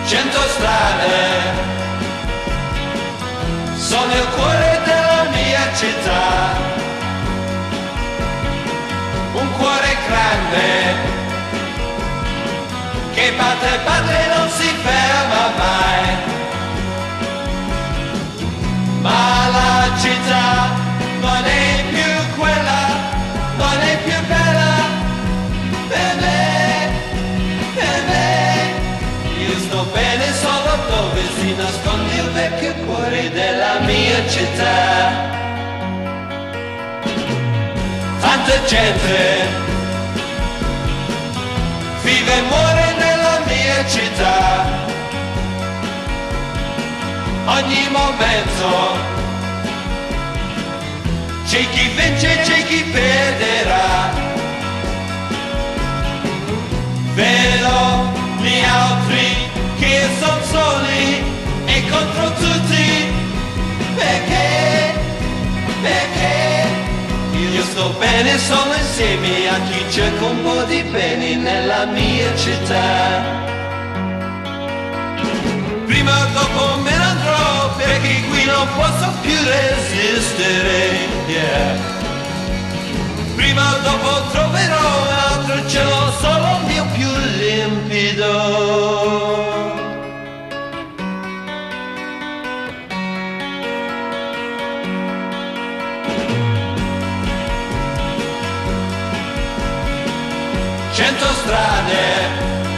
100 strade sono il cuore della mia città, un cuore grande che batte, batte e non si ferma mai, ma la città non è più quella, non è più bella per me, per me. Io sto bene solo dove si nasconde il vecchio cuore della mia città. Tanta gente vive e muore nella mia città, ogni momento c'è chi vince e c'è chi perderà. Vedo gli altri che sono soli e contro tutti, perché, perché io sto bene solo insieme a chi cerca un po' di bene nella mia città. Prima o dopo me ne andrò perché qui non posso più resistere, yeah. Prima o dopo troverò un altro cielo, solo il mio più limpido. Cento strade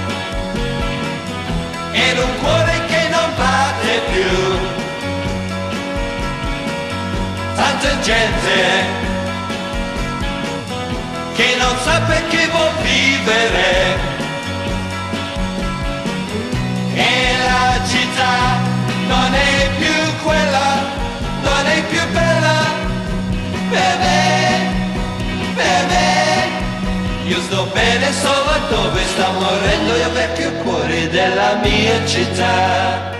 ed un cuore che non batte più, tanta gente che non sa perché vuol vivere, e la città non è più quella, non è più bella per me, per me. Io sto bene solo dove sta morendo il vecchio cuore della mia città.